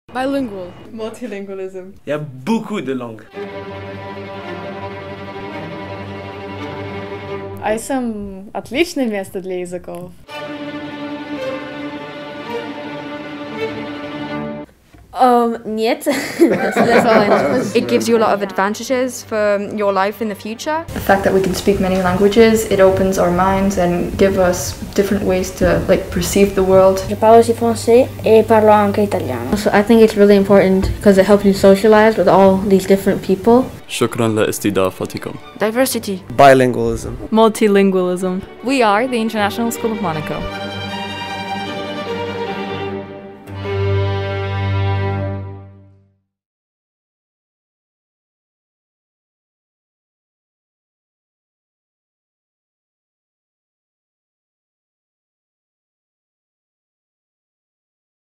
Bilingual. Multilingualism. Il y a beaucoup de langues. А съм отличное место для языков. Нет. That's all I know. It gives you a lot of advantages for your life in the future. The fact that we can speak many languages, it opens our minds and give us different ways to perceive the world. Je parle aussi français et parlo anche italiano. So I think it's really important because it helps you socialize with all these different people. شكرا لاستضافتكم. Diversity. Bilingualism. Multilingualism. We are the International School of Monaco.